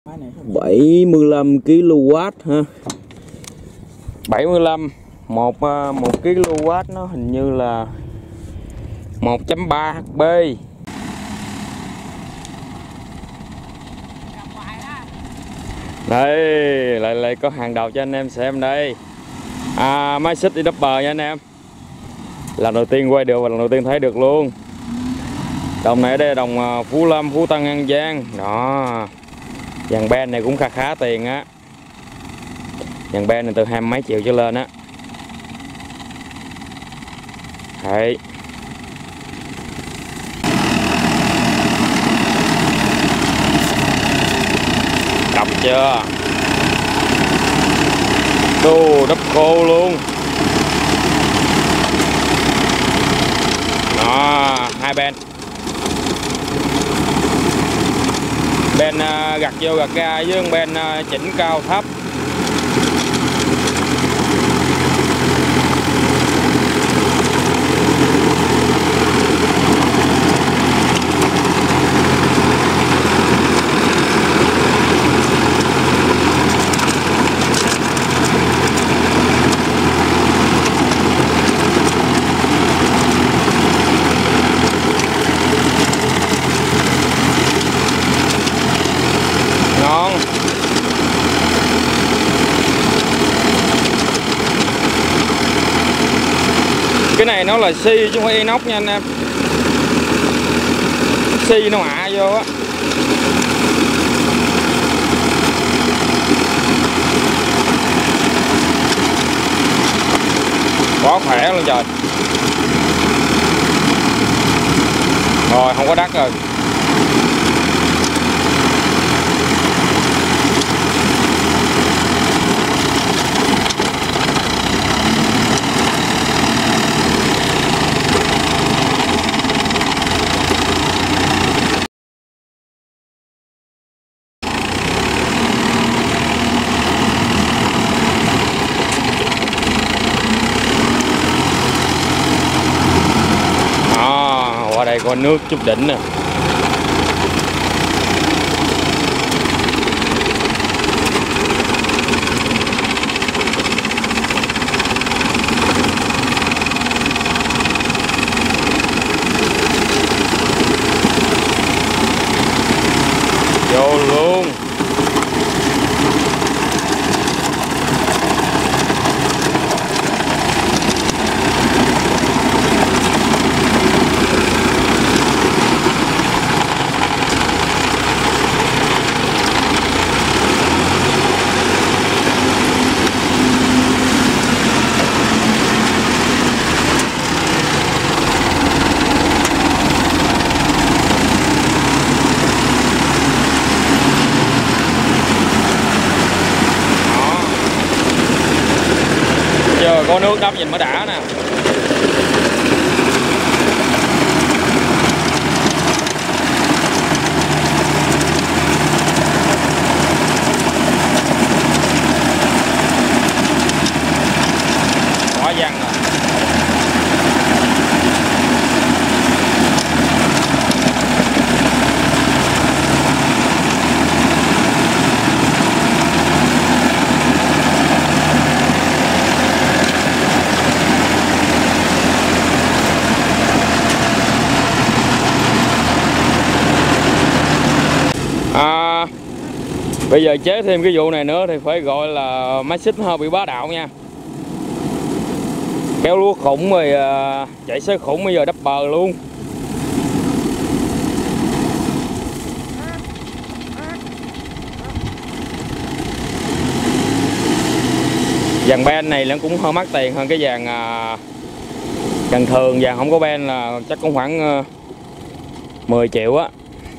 75 kW ha. 75 1 kW nó hình như là 1.3 HP. Đây lại có hàng đầu cho anh em xem đây. Máy xích đi double nha anh em. Lần đầu tiên quay được và lần đầu tiên thấy được luôn. Đồng này ở đây là đồng Phú Lâm, Phú Tân, An Giang. Đó. Dàn ben này cũng khá tiền á. Dàn ben này từ 20 mấy triệu trở lên á. Đấy. Đập chưa? Đu đắp khô luôn. Đó, hai ben. Ben gặt vô gặt ra với ben chỉnh cao thấp. Cái này nó là xi chứ không phải inox nha anh em. Xi nó hạ vô á. Quá khỏe luôn trời. Rồi không có đắt rồi. Qua đây có nước chút đỉnh nè. Vô luôn. Giờ có nước đắp nhìn mới đã nè. Quá văng rồi. Bây giờ chế thêm cái vụ này nữa thì phải gọi là máy xích hơi bị bá đạo nha. Kéo lúa khủng rồi chạy xe khủng, bây giờ đắp bờ luôn. Dàn ben này nó cũng hơi mắc tiền hơn cái dàn thường, dàn không có ben là chắc cũng khoảng 10 triệu á.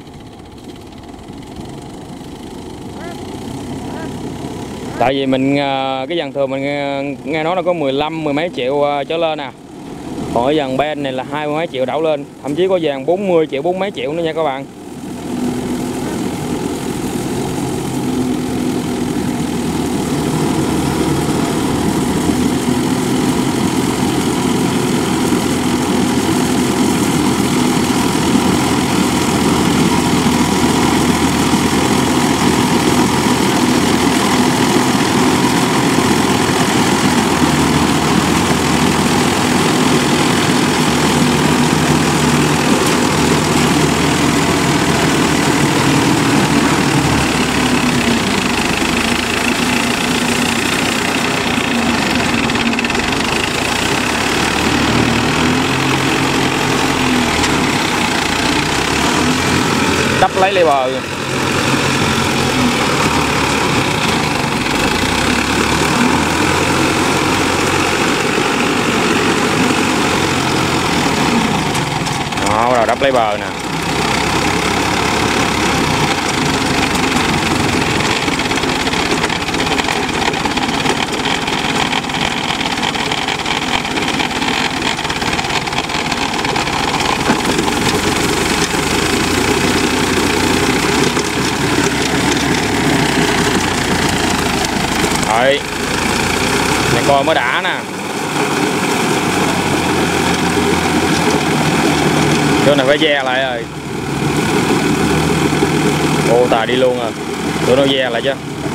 Tại vì mình cái dàn thường mình nghe nói nó có 15 mười mấy triệu trở lên nè. Còn cái dàn ben này là 20 mấy triệu đảo lên, thậm chí có dàn 40 triệu, 40 mấy triệu nữa nha các bạn. lấy bờ. Đó, bắt đầu đắp lấy bờ nè. Đấy, này coi mới đã nè. Chỗ này phải ve lại rồi. Ô tà đi luôn rồi. Tụi nó ve lại chứ.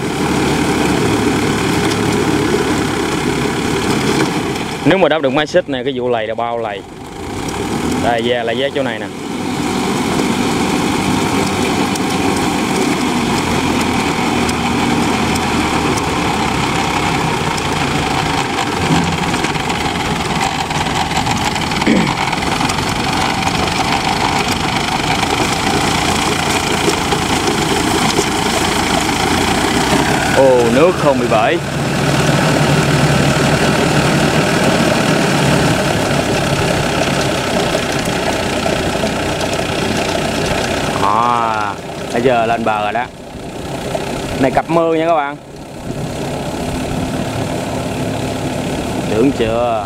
Nếu mà đắp được máy xích này, cái vụ lầy là bao lầy. Đây ve lại chỗ này nè. Ồ, nước không bị bể. Bây giờ lên bờ rồi đó. Này cặp mưa nha các bạn. Tưởng chưa?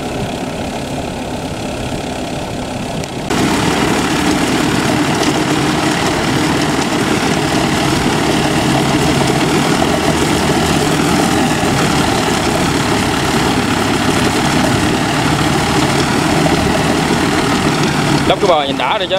Đắp cái bờ nhìn đã rồi chứ.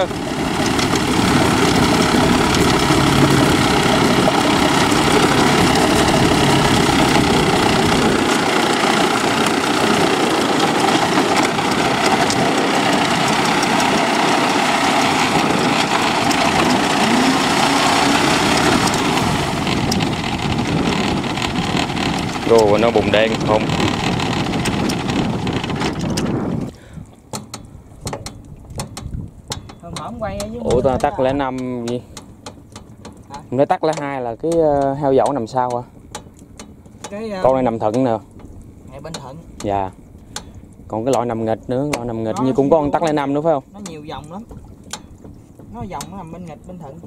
Rồi nó bùng đen không. Ủa tao tắt lẻ 5 gì? Nếu tắt lẻ 2 là cái heo dậu nằm sau à? Con này nằm thận nè. Ngay bên thận. Dạ. Còn cái loại nằm nghịch nữa, loại nằm nghịch như cũng có con tắt lẻ 5 nữa phải không? Nó nhiều vòng lắm. Nó vòng nó nằm bên nghịch bên thận.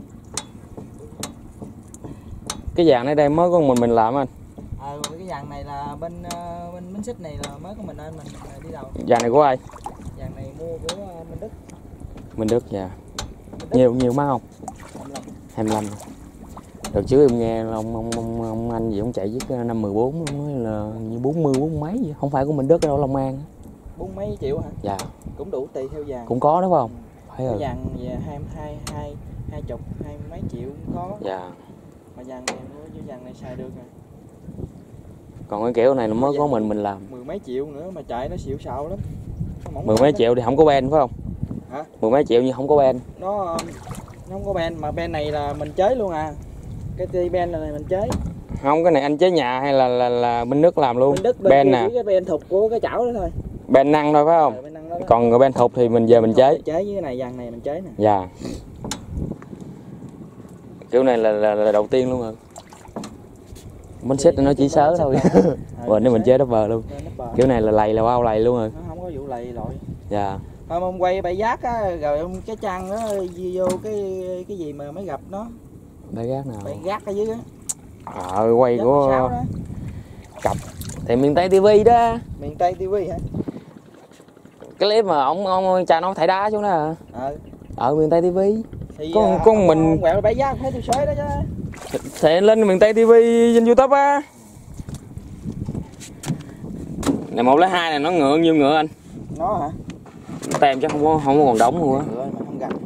Cái dàn này đây mới có mình làm anh. Cái dàn này là bên bánh xích này là mới có mình anh mình đi đầu. Dàn này của ai? Dàn này mua của Minh Đức. Minh Đức dạ. Nhiều má không? 25. Đợt trước em nghe ông anh gì ông chạy với 514 nói là như 40 mấy gì, không phải của Minh Đức đâu, Long An. 40 mấy triệu hả? Dạ. Cũng đủ tùy theo dàn. Cũng có đúng không? Phải rồi. Dàn về 20 mấy triệu cũng có. Dạ. Mà dàn này mua dàn này xài được rồi. Còn cái kiểu này là mới có mình làm. 10 mấy triệu nữa mà chạy nó xịu xạo lắm. 10 mấy triệu thì không có ben phải không? Hả? 10 mấy triệu nhưng không có ben. Nó không có ben mà ben này là mình chế luôn à. Cái ti ben này mình chế. Không, cái này anh chế nhà hay là bên Đức làm luôn? Bên Đức ben nè. Cái ben thục của cái chảo đó thôi. Ben năng thôi phải không? Đó. Còn người ben thục thì mình về mình chế. Chế với cái này dàn này mình chế nè. Dạ. Kiểu này là đầu tiên luôn rồi. Bánh xích nó chỉ sớ thôi. Rồi nếu mình chế đắp bờ luôn. Kiểu này là lầy là bao lầy luôn rồi. Nó không có vụ lầy lội. Dạ. Ông quay bãi giác á, rồi ông cái trang đó vô cái gì mà mới gặp nó. Bãi gác nào? Bãi gác ở dưới á. Quay giác của cặp thì miền Tây TV đó. Miền Tây TV hả? Cái clip mà ông cha nó thải đá xuống đó hả? Ở miền Tây TV. Thì con mình ông quẹo bãi giác thấy tôi xới đó chứ. Thì lên miền Tây TV trên YouTube á. Này 102 này nó ngựa nhiêu ngựa anh? Nó hả? Nó tem chắc không có còn đóng luôn á. Không gặp.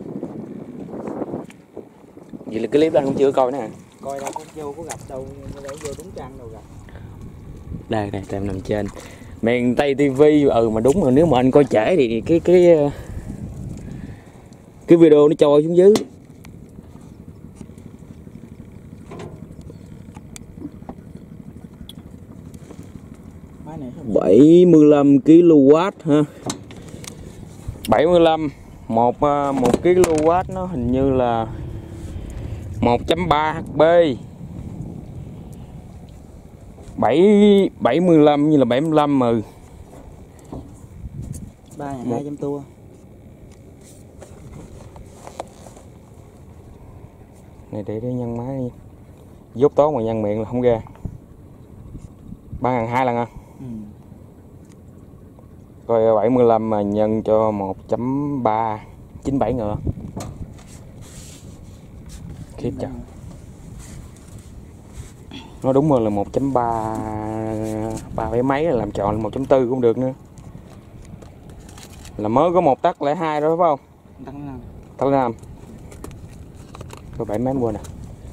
Vậy là cái clip anh cũng chưa coi nữa hả? Coi đâu có vô có gặp đâu, để vô đúng trang đâu gặp. Đây tem nằm trên. Miền Tây TV mà đúng rồi, nếu mà anh coi trễ thì cái video nó trôi xuống dưới. 75 kW ha. 75 1 kW nó hình như là 1.3 HB 75 như là 75 mà 3.200 tua. Này để nhân máy đi. Dốt tốt mà nhân miệng là không ra. 3.200 lần à. Coi 75 mà nhân cho 1.3 97 ngựa. Khiếp chặt. Nó đúng rồi là 1.3 3 mấy là làm tròn 1.4 cũng được nữa. Là mới có một tắc lẻ 2 đó phải không? Tắc lẻ 5. Có 7 mấy mua nè.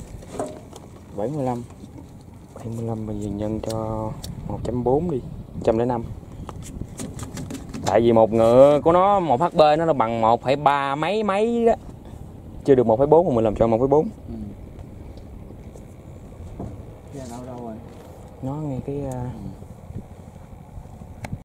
75 bây giờ nhân cho 1.4 đi, 105. Tại vì một ngựa của nó 1 HB nó là bằng 1,3 mấy đó. Chưa được 1,4 mà mình làm cho 1,4. Đâu rồi. Nó nghe cái